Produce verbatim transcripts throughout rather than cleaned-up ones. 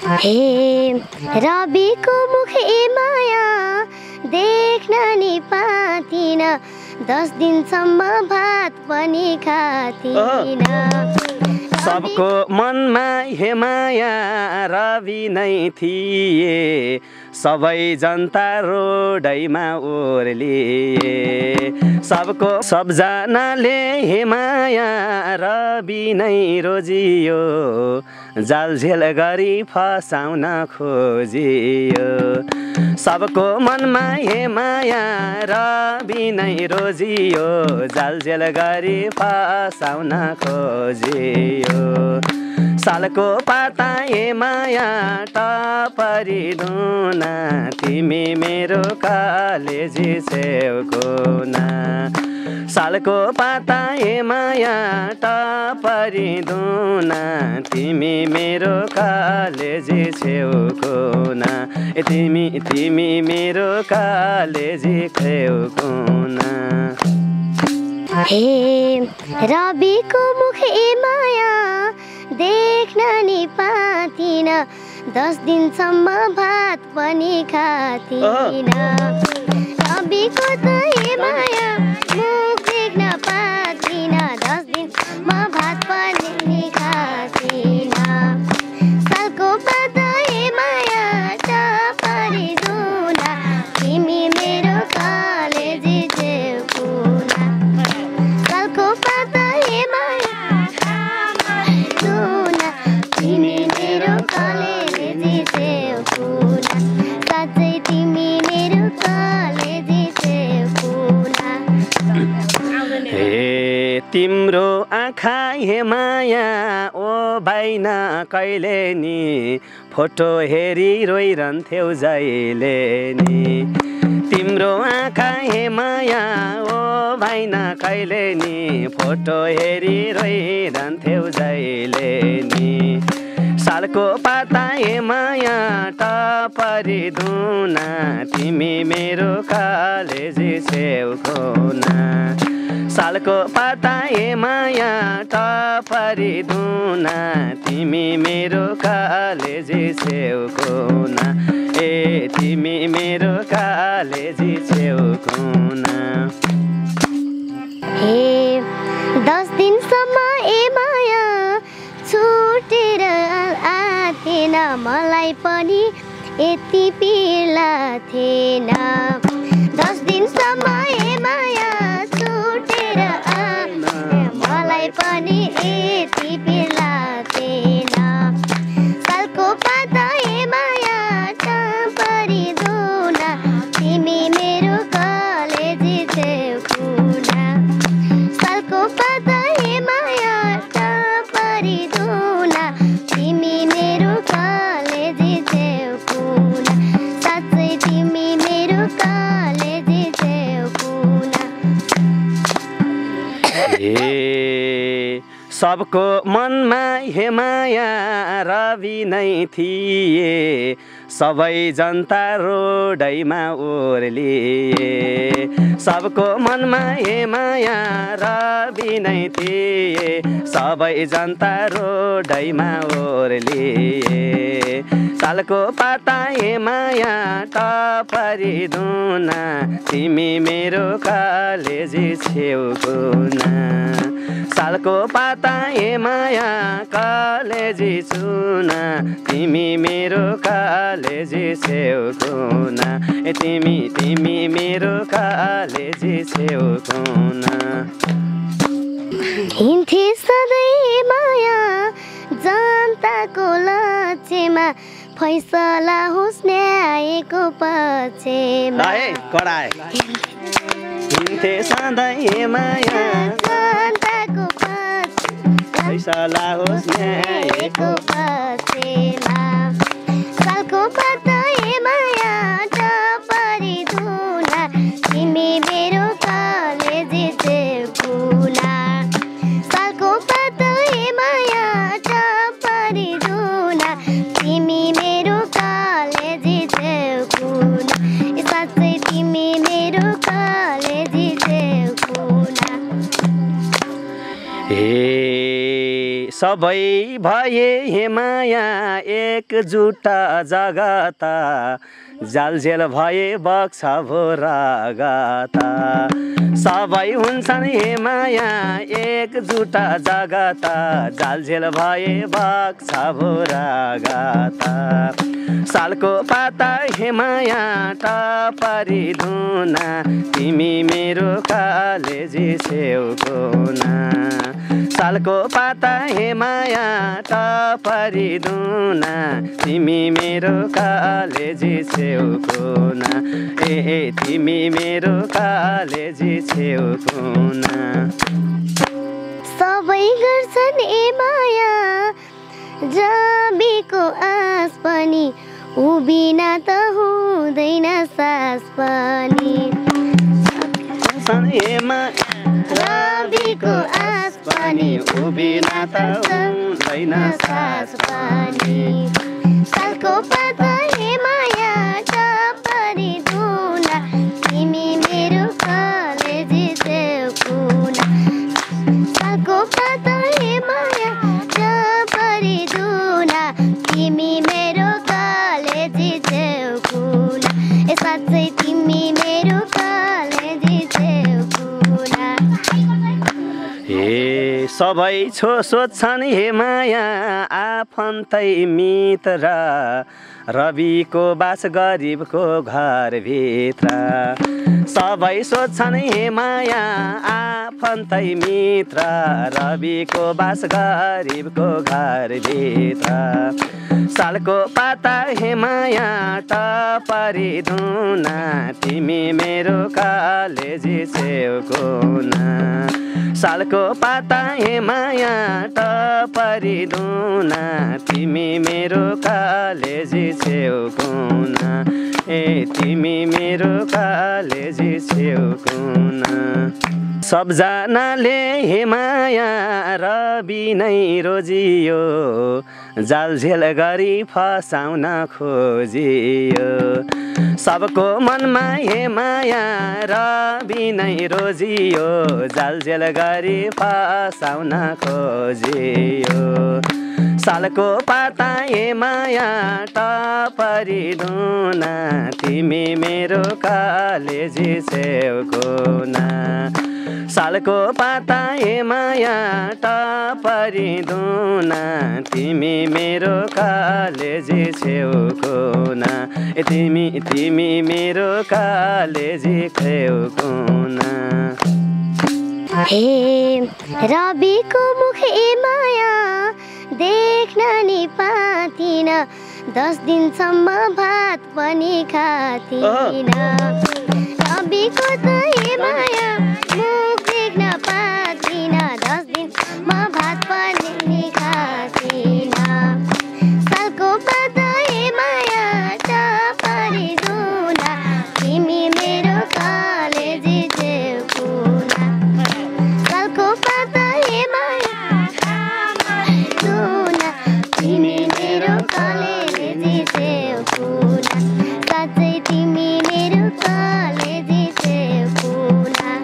हे रविको मुख ए माया देख्न नि पातिन, दस दिनसम्म भात पनि खातिन। सबको मनमा हे माया रवि नै थिए, सबै जनता रोडैमा ओर्लिए। सबको सबजनाले हे माया रवि नै रोजियो, जालझेल गरी फसाउन खोजियो। सबको मनमा हे माया रवि नै रोजियो, जालझेल गरी फसाउन खोजियो। सालको पाता हे माया टपरी दुना, तिमी मेरो कलेजी छेउको ना। सालको पाता हे माया टपरी दुना, तिमी मेरो कलेजी छेउको ना। ए तिमी तिमी मेरो कलेजी छेउको ना। हे रविको मुख ए माया देख्न नि पातिन, दस दिनसम्म भात पनि खातिन। रविको त हे माया मुख देख्न पातिन, दस दिनमा भात पनि खातिन। सालको पात हे माया टपरी दुना, तिमी मेरो कलेजी छेउको ना। सालको पात हे माया दुना, तिमी मेरो कलेजी छेउको ना। साँच्चै तिमी मेरो कलेजी छेउको ना। हे तिम्रो आँखा हे माया ओ भाइन कहिले नि, फोटो हेरी रोइरहन्थ्यौ जहिले नि। तिम्रो आँखा हे माया ओ भाइन कहिले नि, फोटो हेरी रोइरहन्थ्यौ जहिले नि। सालको पाता हे माया टपरी दुना, तिमी मेरो कलेजी छेउको ना। सालको पाता हे माया टपरी दुना, तिमी मेरो कलेजी छेउको ना। ए तिमी मेरो कलेजी छेउको ना। हे दस दिनसम्म ए माया छुटेर आथेन, मलाई पनि यति पीर लागेन। दस दिनसम्म ए माया छुटेर आथेन, मलाई पनि यति पीर लागेन। सालको पाता हे माया टपरी दुना, तिमी मेरो कलेजी छेउको ना। सालको पाता हे माया टपरी दुना, तिमी मेरो कलेजी छेउको ना। साँच्चै तिमी मेरो कलेजी छेउको ना। हे सबको मनमा हे माया रवि नै थिए, सबै जनता रोडैमा ओर्लिए। सबको मनमा हे माया रवि नै थिए, सबै जनता रोडैमा ओर्लिए। सालको पाता हे माया टपरी दुना, तिमी मेरो कलेजी छेउको ना। सालको पाता हे माया कलेजी चुना, तिमी मेरो कलेजी छेउको ना। ए तिमी तिमी मेरो कलेजी छेउको ना। हिँड्थे सधैँ माया जनताको लक्ष्यमा, फैसला होस् न्यायको पक्षमा। हिँड्थे सधैँ माया जनताको पक्षमा, फैसला होस् न्यायको पक्षमा। सालको पाता हे माया टपरी दुना, तिमी मेरो कलेजी छेउको ना। सालको पाता हे माया टपरी दुना, तिमी मेरो कलेजी छेउको ना। साँच्चै तिमी मेरो कलेजी छेउको ना। हे सबै भए हेमाया एकजुटा जगता जालझेल भए बग्छ भो रगता सबै हुन्छन् हेमाया एकजुटा जगता जालझेल भए बग्छ भो रगता सालको पाता हेमाया टपरी धुना तिमी मेरो कालेजी छेउको ना सालको पाता हेमाया टपरी धुना तिमी मेरो कालेजी छेउको ना ए ए तिमी मेरो कालेजी छेउको ना सबै गर्छन् ए माया रबीको आस पनि उभिना त हुँदैन सास पनि रबीको आस पनि उभिना त हुँदैन सास पनि सालको पाता हेमाया टपरी धुना तिमी मेरो कालेजी छेउको ना सालको पाता हेमाया टपरी धुना तिमी मेरो कालेजी छेउको ना ए साँच्चै तिमी मेरो कालेजी छेउको ना हे सबै छो सोध्छन् हेमाया आफन्तै मित्र रविको बास गरिबको घरभित्र सबै सोध्छन् हेमाया आफन्तै मित्र रविको बास गरिबको घरभित्र सालको पाता हेमाया टपरी धुना तिमी मेरो कालेजी छेउको ना सालको पाता हेमाया टपरी धुना तिमी मेरो कालेजी छेउको ना ए तिमी मेरो कालेजी छेउको ना सबजनाले हेमाया रवि नै रोजियो जालझेल गरी फसाउन खोजियो सबको मनमा हेमाया रवि नै रोजियो जालझेल गरी फसाउन खोजियो सालको पाता हेमाया टपरी धुना तिमी मेरो कालेजी छेउको ना सालको पाता हेमाया टपरी धुना तिमी मेरो कालेजी छेउको ना ए तिमी तिमी मेरो कालेजी छेउको ना हे रविको मुख ए माया देख्न नि पाथिन दस दिनसम्म भात पनि खाथिन रविको त हे माया मुख देख्न पाथिन दस दिनमा भात पनि खाथिन सालको पाता हे माया टपरी धुना तिमी मेरो कालेजी छेउको ना सालको पाता हे माया धुना तिमी मेरो कालेजी छेउको ना साँच्चै तिमी मेरो कालेजी छेउको ना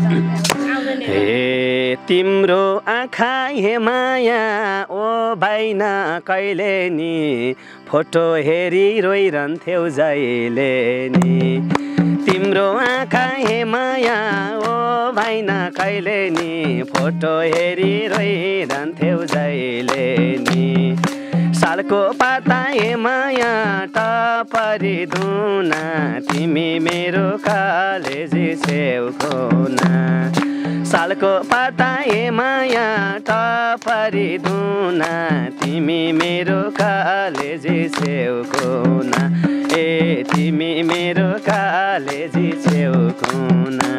हे तिम्रो आँखा हेमाया ओ भाइन कहिले नि फोटो हेरी रोइरहन्थ्यौ जहिले नि तिम्रो आँखा हेमाया ओ भाइन कहिले नि फोटो हेरी रोइरहन्थ्यौ जहिले नि सालको पाता हेमाया टपरी धुना तिमी मेरो कालेजी छेउको ना सालको पाता हेमाया टपरी धुना तिमी मेरो कालेजी छेउको ना ए तिमी मेरो कालेजी छेउको ना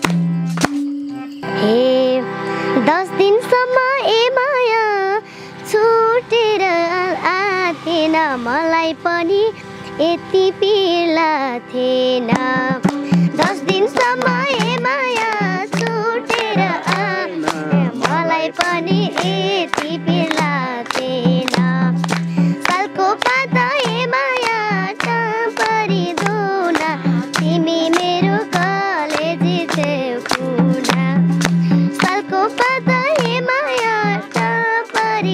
हे दस दिनसम्म ए माया छुटेर आथेन मलाई पनि यति पीर लागेन दस दिनसम्म ए माया छुटेर आथेन मलाई पनि यति पीर लागेन सालको पाता ए माया टपरी धुना तिमी मेरो कालेजी छेउको ना सालको पाता हे माया टपरी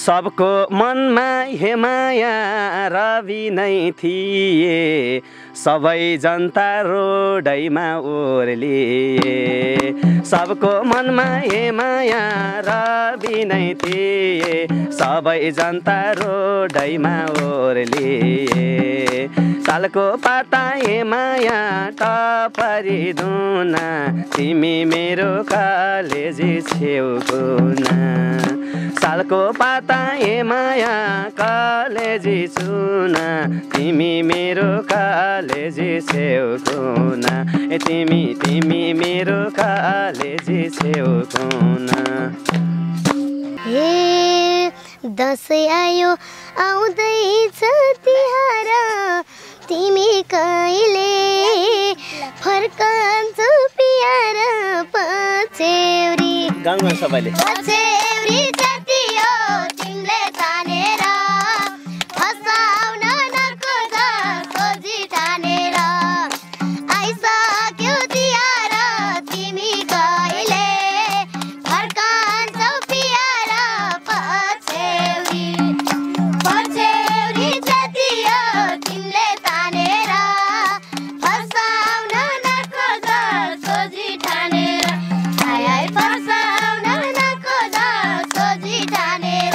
सबको मनमा हेमाया रवि नै थिए सबै जनता रोडैमा ओर्लिए सबको मनमा हेमाया रवि नै थिए सबै जनता रोडैमा ओर्लिए सालको पाता हेमाया टपरी दुना तिमी मेरो कलेजी छेउको ना सालको पाता हेमाया कलेजी चुना तिमी मेरो कलेजी छेउको ना ए तिमी तिमी मेरो कलेजी छेउको ना हे दसैँ आयो आउँदैछ तिहार तिमी कहिले फर्कन्छौ प्यार पछ्यौरी गाउँमा सबैले पछ्यौरी जति हो तिमीले तानेर फसाउन नखोज सोझी ठानेर आइसक्यो तिहार तिमी कहिले फर्कन्छौ प्यार पछ्यौरी पछ्यौरी जति हो तिमीले तानेर फसाउन नखोज सोझी ठानेर आइ आइ फसाउन नखोज सोझी ठानेर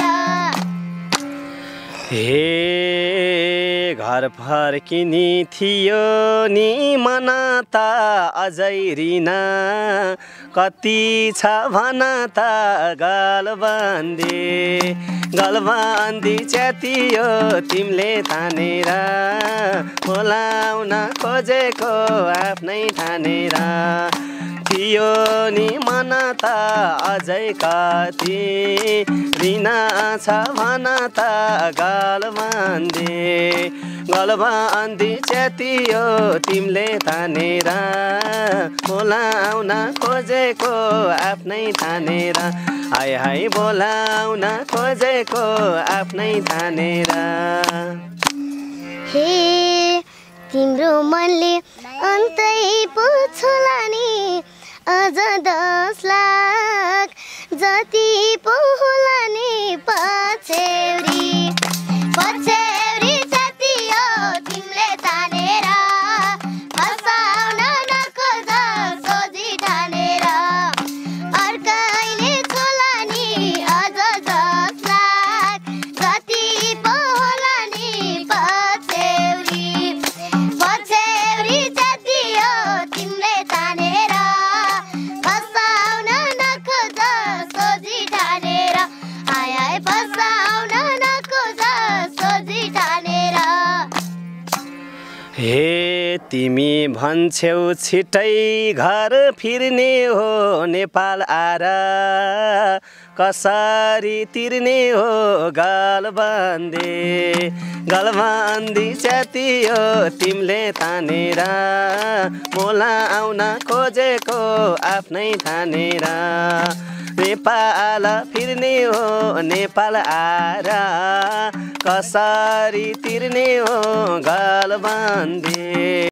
हे घर फर्किनी थियो नि मन त अझै रिन कति छ भन त गलबन्दी गलबन्दी च्यातियो तिमीले तानेर बोलाउन खोजेको आफ्नै ठानेर थियो नि मन त अझै कति रिन छ भन त गलबन्दी गलबन्दी च्यातियो तिमीले तानेर बोलाउन खोजेको आफ्नै ठानेर हाय हाय बोलाउन खोजेको आफ्नै ठानेर हे तिम्रो मनले अन्तै पुछला नि अझ दस लाख जति पो होला नि पछ्यौरी पछ्यौरी जति हो तिमीले तानेर फसाउन नखोज सोझी ठानेर अर्कैले छोला नि अझ दस लाख जति पो होला नि पछ्यौरी पछ्यौरी जति हो तिमीले तानेर फसाउन नखोज सोझी ठानेर आइ आइ फसाउन नखोज सोझी ठानेर हे तिमी भन्छौ छिटै घर फिर्ने हो नेपाल आएर कसरी तिर्ने हो गलबन्दी गलबन्दी च्यातियो तिमीले तानेर बोलाउन खोजेको आफ्नै ठानेर नेपाल फिर्ने हो नेपाल आएर कसरी तिर्ने हो गलबन्दी